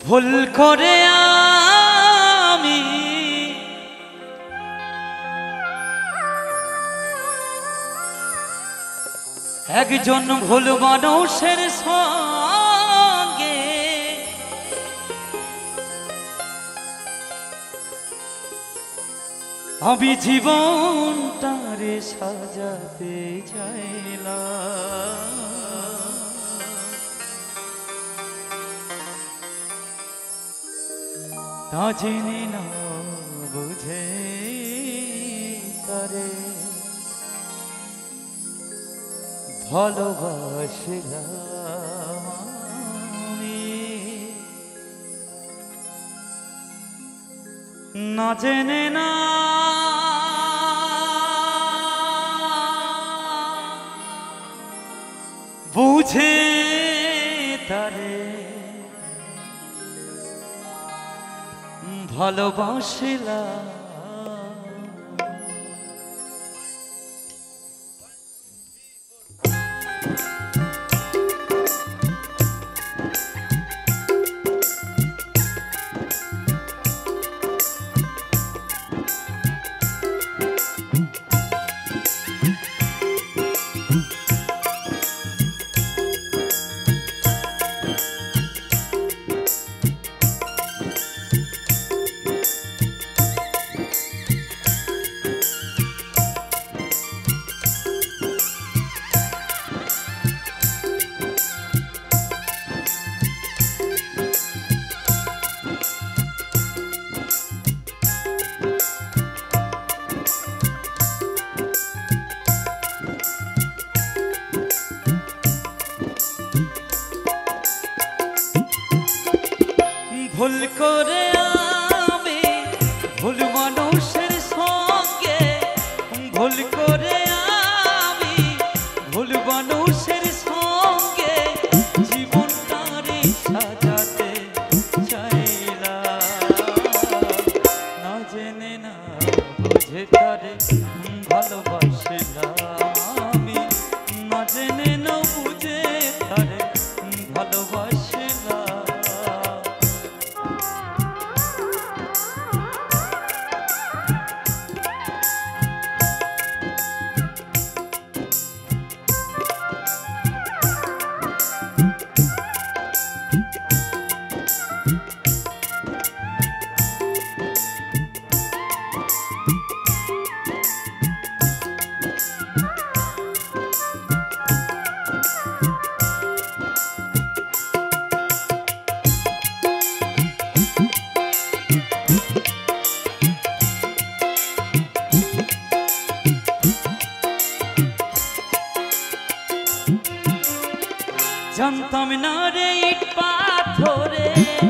ভুল করে আমি একজন ভুল মানুষের সঙ্গে আমি জীবনটারে সাজাতে চাইলাম। তা জেনে না বুঝে তারে ভালোবাসলাম আমি। না জেনে না বুঝে তারে ভালোবাসলাম। ভুল করে আমি ভুল মানুষের সঙ্গে ভুল করে আমি ভুল মানুষের সঙ্গে জীবনটারে সাজাতে চাইলাম। না জেনে না বুঝে তারে ভালোবাসলাম আমি। না জেনে না বুঝে তারে ভালোবাসলাম। জানতাম না রে ইট পাথরে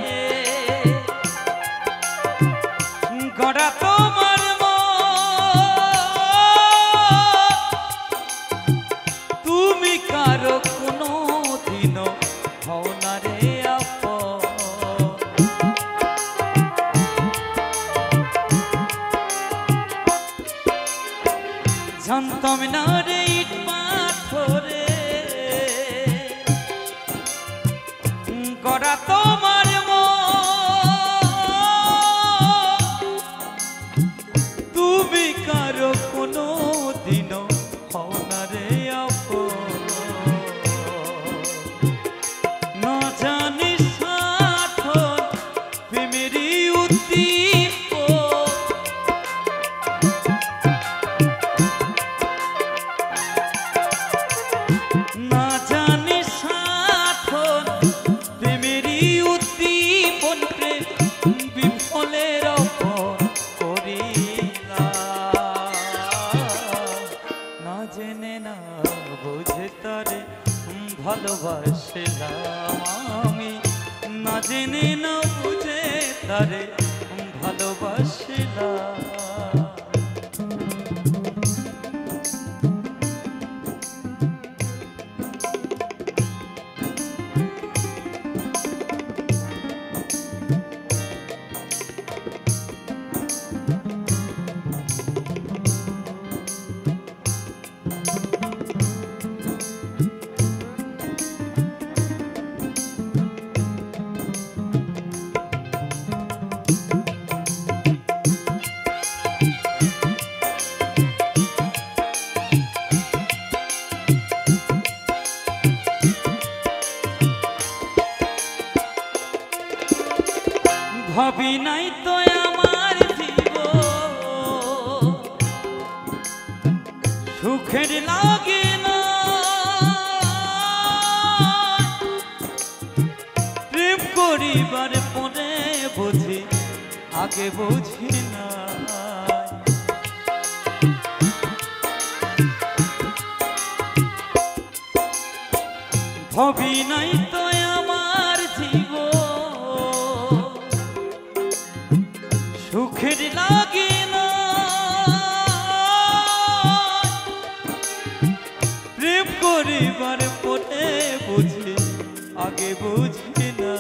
গড়া তোমার তুমি কারো কোনো দিন হও না রে আপন। জানতাম না রে ইট পাথরে গড়া তোমার তুমি কারো কোনো দিন হও না রে আপন। না জানি সাধন প্রেমেরই উদ্দীপন না জানি সাধন প্রেমেরই উদ্দীপন প্রেম বিফলের অপর করিলাম। না জেনে না বুঝে তারে ভালোবাসলাম আমি। না জেনে না বুঝে তারে ভালোবাসলাম। ভাবি নাই তো আমার জীব সুখের লাগে না প্রেম করিবার পরে বুঝি আগে বুঝি না ভাবি নাই তো আমার জীব সুখের লাগে না প্রেম করিবার পরে বুঝি আগে বুঝি না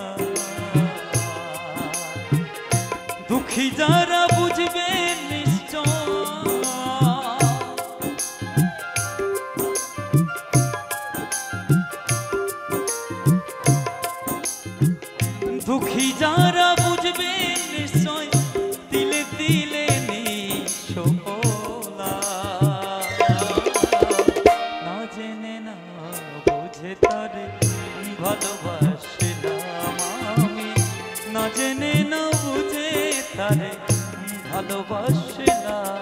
দুঃখী যারা বুঝবে নিশ্চয় দুঃখী যারা বুঝবে নিশ্চয় তিলে তিলে নিশোলা না জেনে না বুঝে তারে ভালোবাসলাম আমি না জেনে না বুঝে তারে ভালোবাসলাম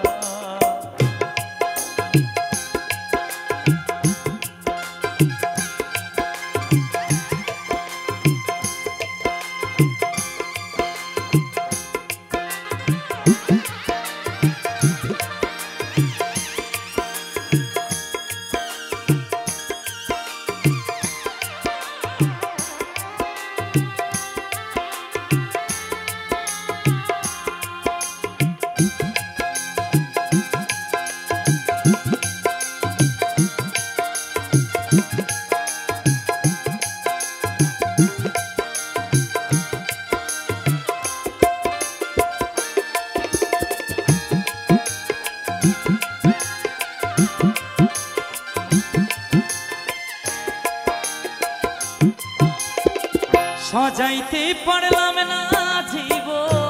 সাজাইতে পারলাম না জীব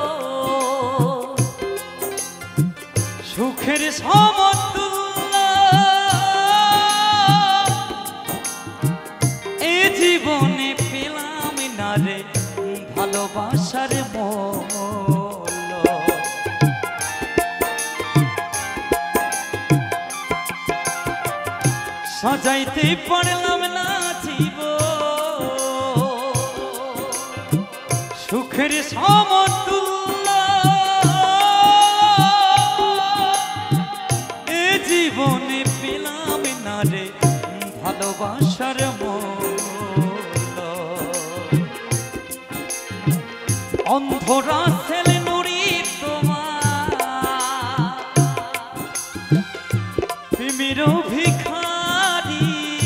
সুখের সমতুল্য এ জীবনে পেলাম না রে ভালোবাসার মূল্য সাজাইতে পারলাম না জীব সুখের সমতুল্য এ জীবনে পেলাম না রে ভালোবাসার মূল্য অন্ধরা ছেলে নুরি তোমার প্রেমের ভিখারি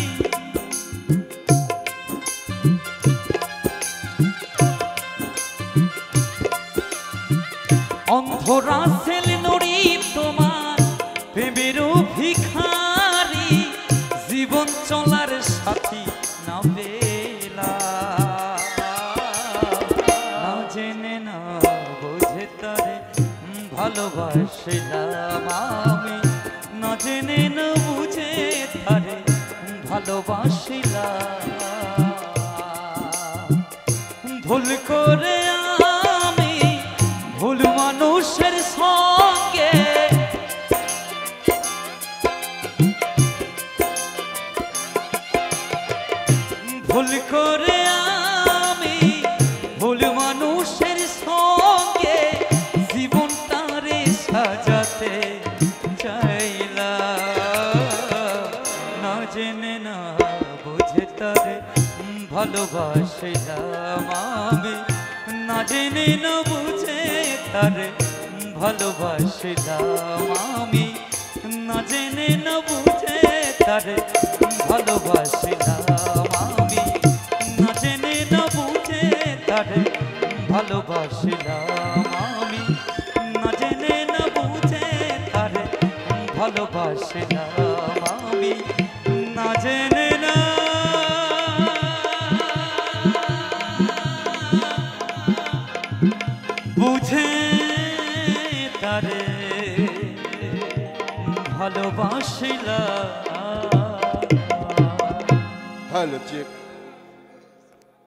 অন্ধরা ছেলে নুরি তোমার প্রেমের ভিখারি জীবন চলার সাথী না পেলা না জেনে না বুঝে তারে ভালোবাসলাম আমি না জেনে না বুঝে তারে ভালোবাসলাম ভুল করে আমি ভুল মানুষের সঙ্গে ভুল করে আমি ভুল মানুষের সঙ্গে জীবনটারে সাজাতে চাইলাম না জেনে না বুঝে তারে ভালোবাসলাম আমি না জেনে না বুঝে তারে ভালোবাসলাম আমি না জেনে না বুঝে তারে ভালোবাসলাম আমি না জেনে না বুঝে তারে ভালোবাসলাম আমি না জেনে না বুঝে তারে ভালোবাসলাম আমি না জেনে না বুঝে তারে ভালোবাসিলাম। Hello, Chip.